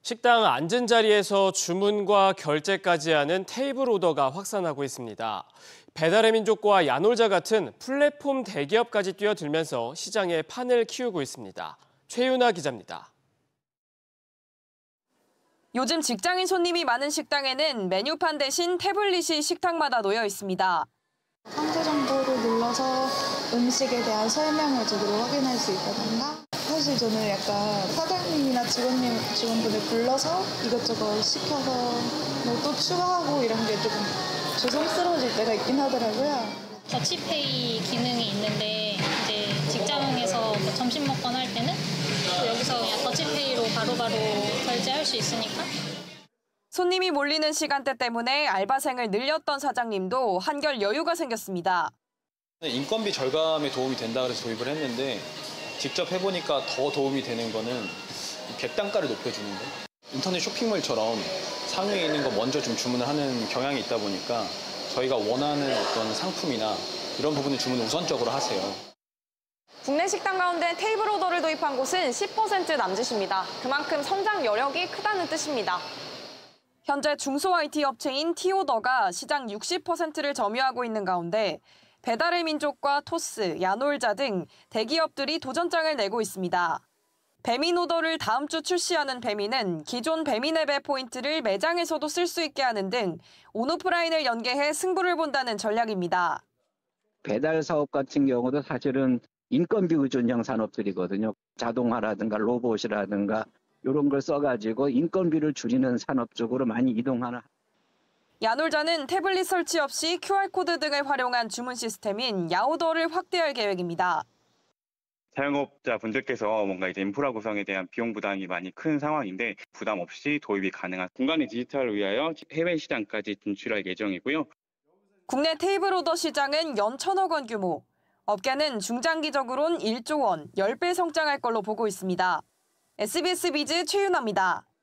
식당 앉은 자리에서 주문과 결제까지 하는 테이블 오더가 확산하고 있습니다. 배달의 민족과 야놀자 같은 플랫폼 대기업까지 뛰어들면서 시장의 판을 키우고 있습니다. 최윤아 기자입니다. 요즘 직장인 손님이 많은 식당에는 메뉴판 대신 태블릿이 식탁마다 놓여 있습니다. 상세 정보를 눌러서 음식에 대한 설명을 제대로 확인할 수 있다던가. 사실 저는 약간 사장님이나 직원분을 불러서 이것저것 시켜서 뭐 또 추가하고 이런 게 조금 조심스러워질 때가 있긴 하더라고요. 더치페이 기능이 있는데 이제 직장에서 뭐 점심 먹거나 할 때는 또 여기서 그냥 더치페이로 바로바로 결제할 수 있으니까. 손님이 몰리는 시간대 때문에 알바생을 늘렸던 사장님도 한결 여유가 생겼습니다. 인건비 절감에 도움이 된다 그래서 도입을 했는데 직접 해보니까 더 도움이 되는 거는 객단가를 높여주는 거. 인터넷 쇼핑몰처럼 상위에 있는 거 먼저 좀 주문을 하는 경향이 있다 보니까 저희가 원하는 어떤 상품이나 이런 부분을 주문을 우선적으로 하세요. 국내 식당 가운데 테이블 오더를 도입한 곳은 10% 남짓입니다. 그만큼 성장 여력이 크다는 뜻입니다. 현재 중소 IT 업체인 티오더가 시장 60%를 점유하고 있는 가운데 배달의 민족과 토스, 야놀자 등 대기업들이 도전장을 내고 있습니다. 배민오더를 다음 주 출시하는 배민은 기존 배민앱의 포인트를 매장에서도 쓸 수 있게 하는 등 온오프라인을 연계해 승부를 본다는 전략입니다. 배달 사업 같은 경우도 사실은 인건비 의존형 산업들이거든요. 자동화라든가 로봇이라든가 이런 걸 써가지고 인건비를 줄이는 산업 쪽으로 많이 이동하는. 야놀자는 태블릿 설치 없이 QR코드 등을 활용한 주문 시스템인 야오더를 확대할 계획입니다. 사용업자분들께서 뭔가 이제 인프라 구성에 대한 비용 부담이 많이 큰 상황인데 부담 없이 도입이 가능한 공간의 디지털을 위하여 해외 시장까지 진출할 예정이고요. 국내 테이블 오더 시장은 연 1,000억 원 규모. 업계는 중장기적으론 1조 원, 10배 성장할 걸로 보고 있습니다. SBS 비즈 최윤아입니다.